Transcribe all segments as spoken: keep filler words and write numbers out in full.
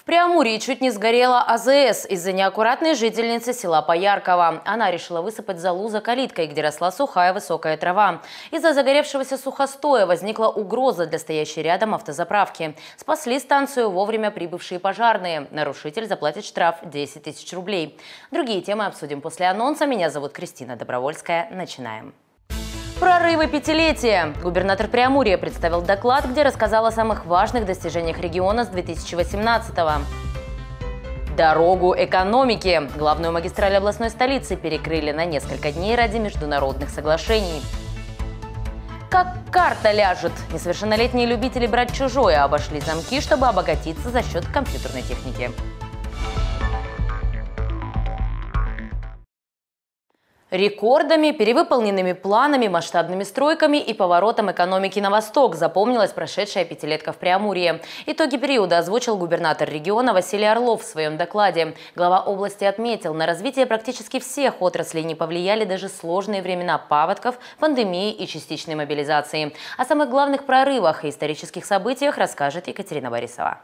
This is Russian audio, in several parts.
В Преамурье чуть не сгорела А Зэ Эс из-за неаккуратной жительницы села Поярково. Она решила высыпать золу за калиткой, где росла сухая высокая трава. Из-за загоревшегося сухостоя возникла угроза для стоящей рядом автозаправки. Спасли станцию вовремя прибывшие пожарные. Нарушитель заплатит штраф десять тысяч рублей. Другие темы обсудим после анонса. Меня зовут Кристина Добровольская. Начинаем. Прорывы пятилетия. Губернатор Преамурья представил доклад, где рассказал о самых важных достижениях региона с две тысячи восемнадцатого. Дорогу экономики. Главную магистраль областной столицы перекрыли на несколько дней ради международных соглашений. Как карта ляжет. Несовершеннолетние любители брать чужое обошли замки, чтобы обогатиться за счет компьютерной техники. Рекордами, перевыполненными планами, масштабными стройками и поворотом экономики на восток запомнилась прошедшая пятилетка в Преамурье. Итоги периода озвучил губернатор региона Василий Орлов в своем докладе. Глава области отметил, на развитие практически всех отраслей не повлияли даже сложные времена паводков, пандемии и частичной мобилизации. О самых главных прорывах и исторических событиях расскажет Екатерина Борисова.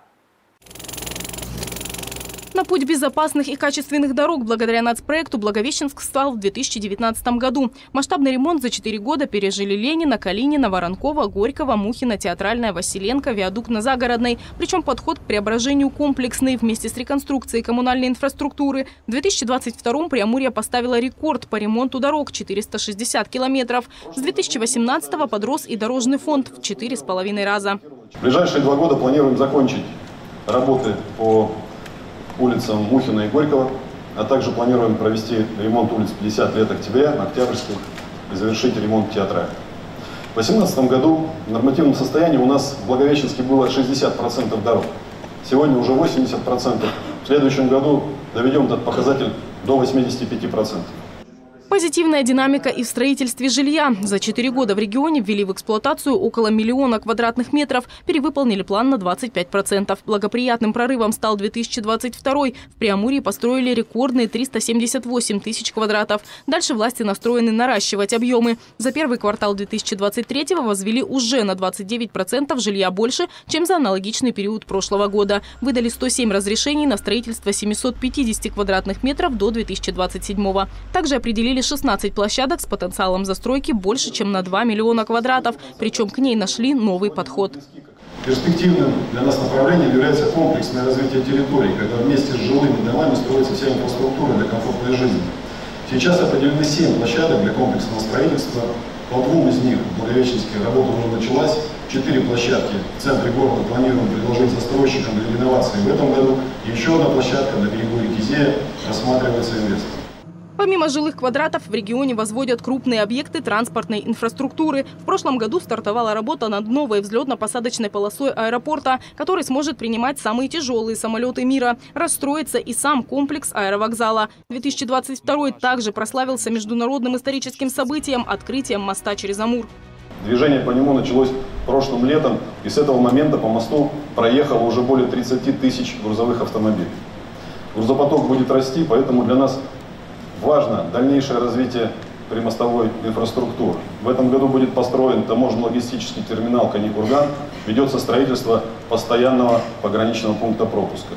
На путь безопасных и качественных дорог благодаря нацпроекту Благовещенск встал в две тысячи девятнадцатом году. Масштабный ремонт за четыре года пережили Ленина, Калинина, Воронкова, Горького, Мухина, Театральная, Василенко, виадук на Загородной. Причем подход к преображению комплексный. Вместе с реконструкцией коммунальной инфраструктуры в две тысячи двадцать втором Преамурье поставила рекорд по ремонту дорог – четыреста шестьдесят километров. С две тысячи восемнадцатого подрос и дорожный фонд в четыре с половиной раза. В ближайшие два года планируем закончить работы по улицам Мухина и Горького, а также планируем провести ремонт улиц пятьдесят лет Октября, Октябрьских и завершить ремонт Театральной. В две тысячи восемнадцатом году в нормативном состоянии у нас в Благовещенске было шестьдесят процентов дорог. Сегодня уже восемьдесят процентов. В следующем году доведем этот показатель до восьмидесяти пяти процентов. Позитивная динамика и в строительстве жилья. За четыре года в регионе ввели в эксплуатацию около миллиона квадратных метров, перевыполнили план на двадцать пять процентов. Благоприятным прорывом стал две тысячи двадцать второй. В Преамурье построили рекордные триста семьдесят восемь тысяч квадратов. Дальше власти настроены наращивать объемы. За первый квартал две тысячи двадцать третьего возвели уже на двадцать девять процентов жилья больше, чем за аналогичный период прошлого года. Выдали сто семь разрешений на строительство семисот пятидесяти квадратных метров до две тысячи двадцать седьмого. Также определили шестнадцать площадок с потенциалом застройки больше, чем на два миллиона квадратов. Причем к ней нашли новый подход. Перспективным для нас направлением является комплексное развитие территорий, когда вместе с жилыми домами строится вся инфраструктура для комфортной жизни. Сейчас определены семь площадок для комплексного строительства. По двум из них в Благовещенске работа уже началась. Четыре площадки в центре города планируем предложить застройщикам для реновации в этом году. И еще одна площадка на берегу реки Зея рассматривается инвестором. Помимо жилых квадратов в регионе возводят крупные объекты транспортной инфраструктуры. В прошлом году стартовала работа над новой взлетно-посадочной полосой аэропорта, который сможет принимать самые тяжелые самолеты мира. Расстроится и сам комплекс аэровокзала. две тысячи двадцать второй также прославился международным историческим событием – открытием моста через Амур. Движение по нему началось прошлым летом, и с этого момента по мосту проехало уже более тридцати тысяч грузовых автомобилей. Грузопоток будет расти, поэтому для нас важно дальнейшее развитие примостовой инфраструктуры. В этом году будет построен таможенно-логистический терминал Кани-Курган, ведется строительство постоянного пограничного пункта пропуска.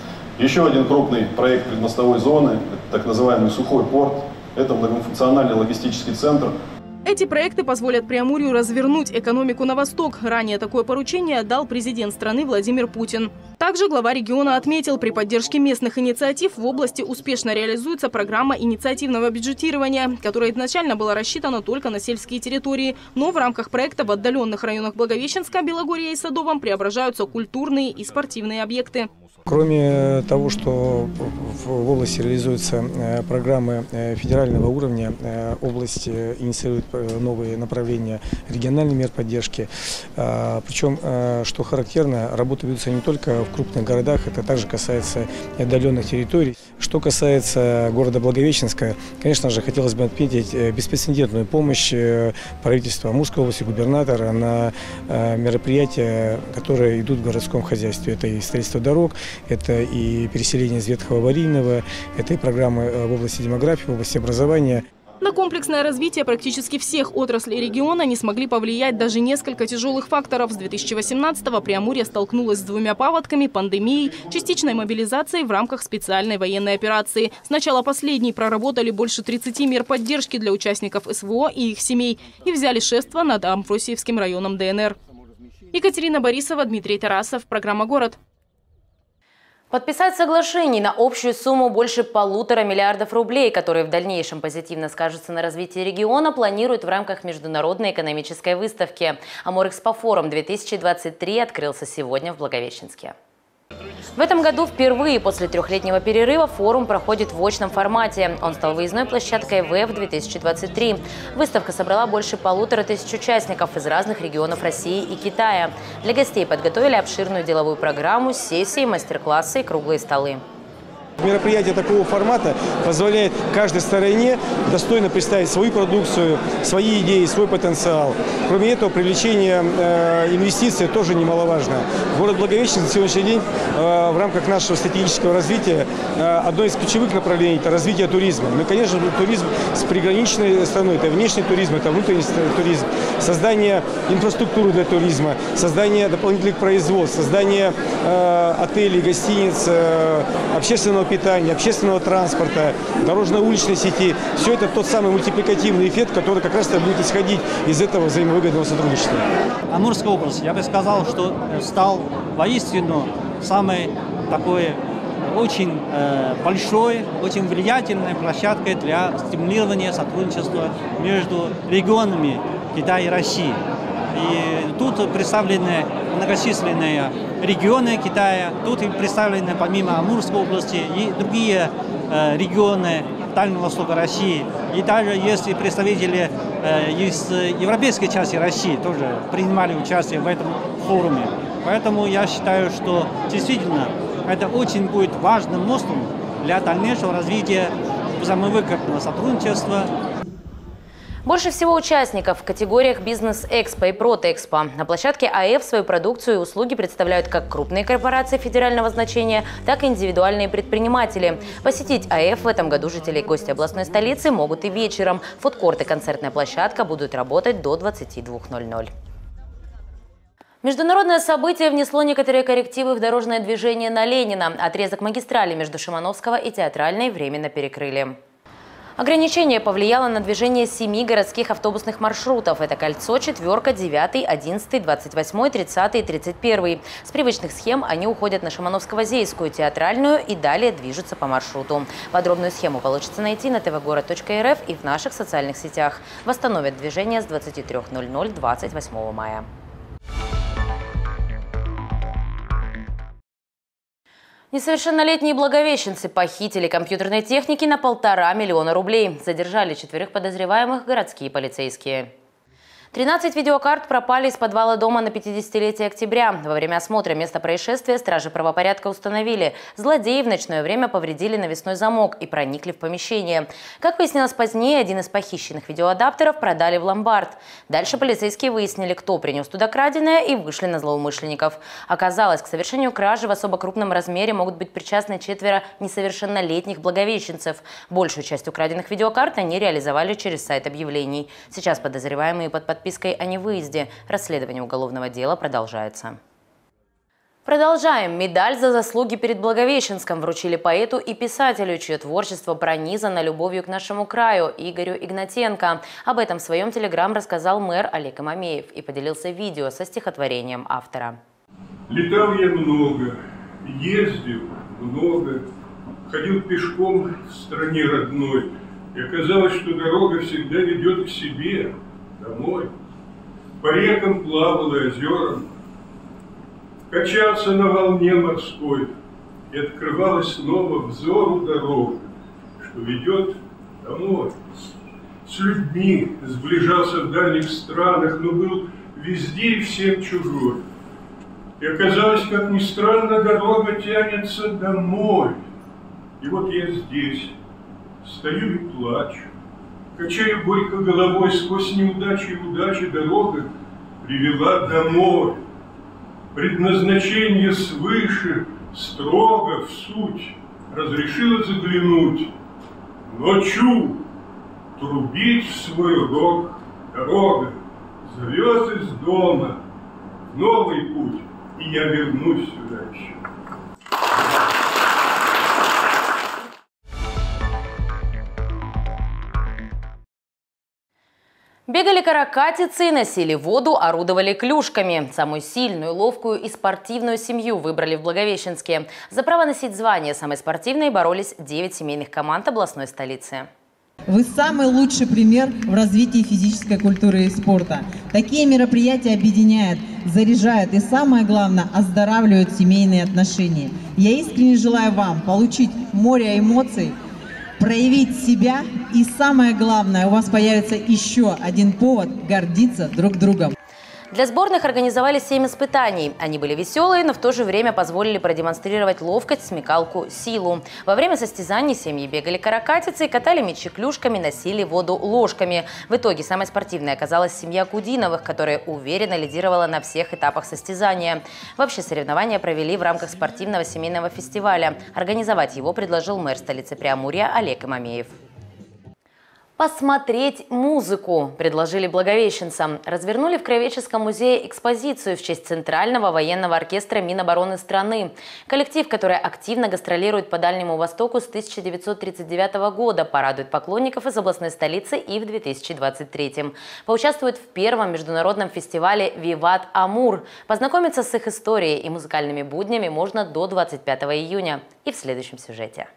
Еще один крупный проект предмостовой зоны, так называемый сухой порт, это многофункциональный логистический центр. Эти проекты позволят Преамурью развернуть экономику на восток. Ранее такое поручение дал президент страны Владимир Путин. Также глава региона отметил, при поддержке местных инициатив в области успешно реализуется программа инициативного бюджетирования, которая изначально была рассчитана только на сельские территории. Но в рамках проекта в отдаленных районах Благовещенска, Белогорья и Садовом преображаются культурные и спортивные объекты. Кроме того, что в области реализуются программы федерального уровня, область инициирует новые направления региональной мер поддержки. Причем, что характерно, работы ведутся не только в крупных городах, это также касается и отдаленных территорий. Что касается города Благовещенска, конечно же, хотелось бы отметить беспрецедентную помощь правительства Амурской области, губернатора на мероприятия, которые идут в городском хозяйстве. Это и строительство дорог, это и переселение из ветхого аварийного, это и программы в области демографии, в области образования. На комплексное развитие практически всех отраслей региона не смогли повлиять даже несколько тяжелых факторов. С две тысячи восемнадцатого Преамурье столкнулось с двумя паводками, пандемией, частичной мобилизацией в рамках специальной военной операции. С начала последней проработали больше тридцати мер поддержки для участников СВО и их семей и взяли шефство над Амвросиевским районом ДНР. Екатерина Борисова, Дмитрий Тарасов. Программа «Город». Подписать соглашение на общую сумму больше полутора миллиардов рублей, которые в дальнейшем позитивно скажутся на развитии региона, планируют в рамках международной экономической выставки. Амурэкспофорум две тысячи двадцать три открылся сегодня в Благовещенске. В этом году впервые после трехлетнего перерыва форум проходит в очном формате. Он стал выездной площадкой ВЭФ две тысячи двадцать три. Выставка собрала больше полутора тысяч участников из разных регионов России и Китая. Для гостей подготовили обширную деловую программу, сессии, мастер-классы и круглые столы. Мероприятие такого формата позволяет каждой стороне достойно представить свою продукцию, свои идеи, свой потенциал. Кроме этого, привлечение э, инвестиций тоже немаловажно. Город Благовещенск на сегодняшний день э, в рамках нашего стратегического развития э, одно из ключевых направлений – это развитие туризма. Мы, конечно, туризм с приграничной страной, это внешний туризм, это внутренний туризм, создание инфраструктуры для туризма, создание дополнительных производств, создание э, отелей, гостиниц, э, общественного питания, общественного транспорта, дорожно-уличной сети. Все это тот самый мультипликативный эффект, который как раз-то будет исходить из этого взаимовыгодного сотрудничества. Амурская область, я бы сказал, что стал воистину самой такой очень э, большой, очень влиятельной площадкой для стимулирования сотрудничества между регионами Китая и России. И тут представлены многочисленные регионы Китая, тут представлены помимо Амурской области и другие э, регионы Дальнего Востока России. И также есть и представители э, из европейской части России, тоже принимали участие в этом форуме. Поэтому я считаю, что действительно это очень будет важным мостом для дальнейшего развития взаимовыгодного сотрудничества. Больше всего участников в категориях «Бизнес-Экспо» и «Протэкспо». На площадке АЭФ свою продукцию и услуги представляют как крупные корпорации федерального значения, так и индивидуальные предприниматели. Посетить АЭФ в этом году жители и гости областной столицы могут и вечером. Фудкорт и концертная площадка будут работать до двадцати двух ноль-ноль. Международное событие внесло некоторые коррективы в дорожное движение на Ленина. Отрезок магистрали между Шимановского и Театральной временно перекрыли. Ограничение повлияло на движение семи городских автобусных маршрутов. Это кольцо, четверка, девятый, одиннадцатый, двадцать восьмой, тридцатый и тридцать первый. С привычных схем они уходят на Шимановско-Зейскую, Театральную и далее движутся по маршруту. Подробную схему получится найти на тэ вэ город точка эр эф и в наших социальных сетях. Восстановят движение с двадцати трёх ноль-ноль двадцать восьмого мая. Несовершеннолетние благовещенцы похитили компьютерной техники на полтора миллиона рублей. Задержали четверых подозреваемых городские полицейские. тринадцать видеокарт пропали из подвала дома на пятидесятилетие октября. Во время осмотра места происшествия стражи правопорядка установили, злодеи в ночное время повредили навесной замок и проникли в помещение. Как выяснилось позднее, один из похищенных видеоадаптеров продали в ломбард. Дальше полицейские выяснили, кто принес туда краденое, и вышли на злоумышленников. Оказалось, к совершению кражи в особо крупном размере могут быть причастны четверо несовершеннолетних благовещенцев. Большую часть украденных видеокарт они реализовали через сайт объявлений. Сейчас подозреваемые под подпиской о невыезде. Расследование уголовного дела продолжается. Продолжаем. Медаль за заслуги перед Благовещенском вручили поэту и писателю, чье творчество пронизано любовью к нашему краю, Игорю Игнатенко. Об этом в своем телеграм рассказал мэр Олег Амамеев и поделился видео со стихотворением автора. Летал я много, ездил много, ходил пешком в стране родной, и оказалось, что дорога всегда ведет к себе, домой. По рекам плавал и озерам, качался на волне морской, и открывалась снова взору дорога, что ведет домой. С людьми сближался в дальних странах, но был везде и всем чужой. И оказалось, как ни странно, дорога тянется домой. И вот я здесь, стою и плачу, качаю горько головой, сквозь неудачи и удачи дорога привела домой. Предназначение свыше, строго в суть, разрешила заглянуть. Но чу, трубить в свой рог дорога, зовет из дома в новый путь, и я вернусь сюда еще. Бегали каракатицы, носили воду, орудовали клюшками. Самую сильную, ловкую и спортивную семью выбрали в Благовещенске. За право носить звание самой спортивной боролись девять семейных команд областной столицы. Вы самый лучший пример в развитии физической культуры и спорта. Такие мероприятия объединяют, заряжают и, самое главное, оздоравливают семейные отношения. Я искренне желаю вам получить море эмоций, проявить себя и, самое главное, у вас появится еще один повод гордиться друг другом. Для сборных организовали семь испытаний. Они были веселые, но в то же время позволили продемонстрировать ловкость, смекалку, силу. Во время состязаний семьи бегали каракатицей, катали мячи клюшками, носили воду ложками. В итоге самой спортивной оказалась семья Кудиновых, которая уверенно лидировала на всех этапах состязания. Вообще соревнования провели в рамках спортивного семейного фестиваля. Организовать его предложил мэр столицы Преамурья Олег Имамеев. Посмотреть музыку предложили благовещенцам. Развернули в Краеведческом музее экспозицию в честь Центрального военного оркестра Минобороны страны. Коллектив, который активно гастролирует по Дальнему Востоку с тысяча девятьсот тридцать девятого года, порадует поклонников из областной столицы и в две тысячи двадцать третьем. Поучаствует в первом международном фестивале «Виват Амур». Познакомиться с их историей и музыкальными буднями можно до двадцать пятого июня. И в следующем сюжете.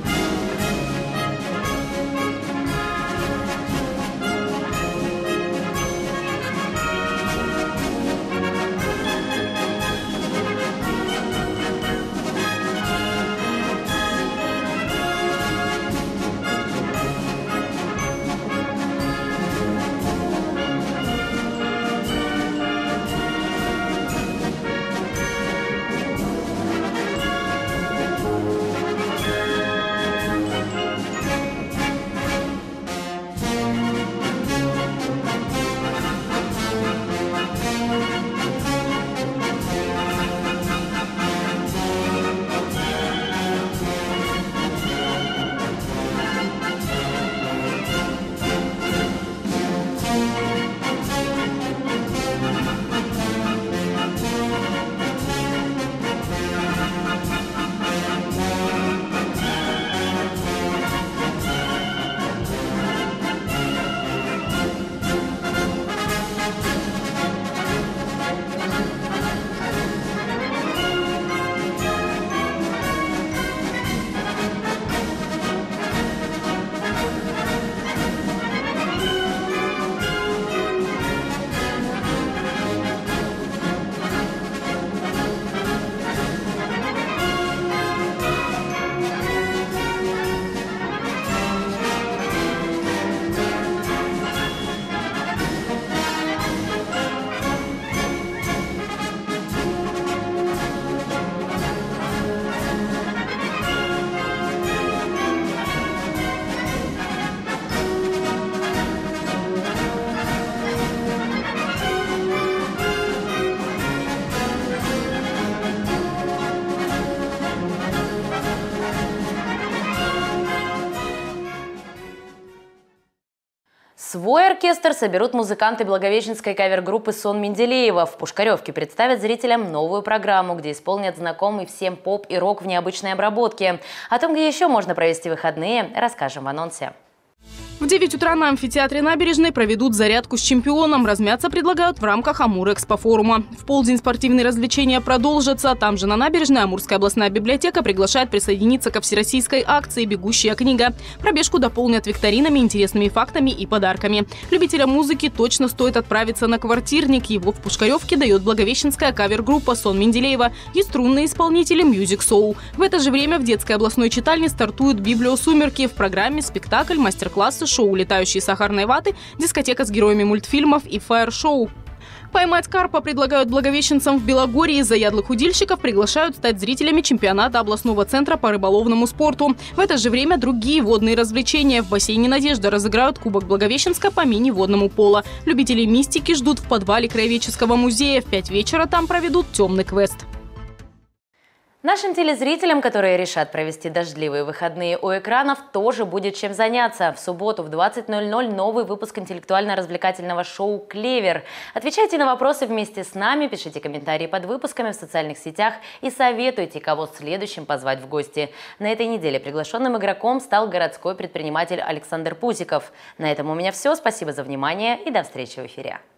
Свой оркестр соберут музыканты благовещенской кавер-группы «Сон Менделеева». В Пушкаревке представят зрителям новую программу, где исполнят знакомый всем поп и рок в необычной обработке. О том, где еще можно провести выходные, расскажем в анонсе. В девять утра на амфитеатре Набережной проведут зарядку с чемпионом. Размяться предлагают в рамках Амур-экспо-форума. В полдень спортивные развлечения продолжатся. Там же на Набережной Амурская областная библиотека приглашает присоединиться ко всероссийской акции «Бегущая книга». Пробежку дополнят викторинами, интересными фактами и подарками. Любителям музыки точно стоит отправиться на «Квартирник». Его в Пушкаревке дает благовещенская кавер-группа «Сон Менделеева» и струнные исполнители «Мьюзик Соул». В это же время в детской областной читальне стартуют «Библиосумерки». В программе спектакль, мастер-классы, шоу «Летающие сахарные ваты», дискотека с героями мультфильмов и фаер-шоу. Поймать карпа предлагают благовещенцам в Белогорье. Заядлых удильщиков приглашают стать зрителями чемпионата областного центра по рыболовному спорту. В это же время другие водные развлечения. В бассейне «Надежда» разыграют Кубок Благовещенска по мини-водному поло. Любителей мистики ждут в подвале Краеведческого музея. В пять вечера там проведут темный квест. Нашим телезрителям, которые решат провести дождливые выходные у экранов, тоже будет чем заняться. В субботу в двадцать ноль ноль новый выпуск интеллектуально-развлекательного шоу «Клевер». Отвечайте на вопросы вместе с нами, пишите комментарии под выпусками в социальных сетях и советуйте, кого следующим позвать в гости. На этой неделе приглашенным игроком стал городской предприниматель Александр Пузиков. На этом у меня все. Спасибо за внимание и до встречи в эфире.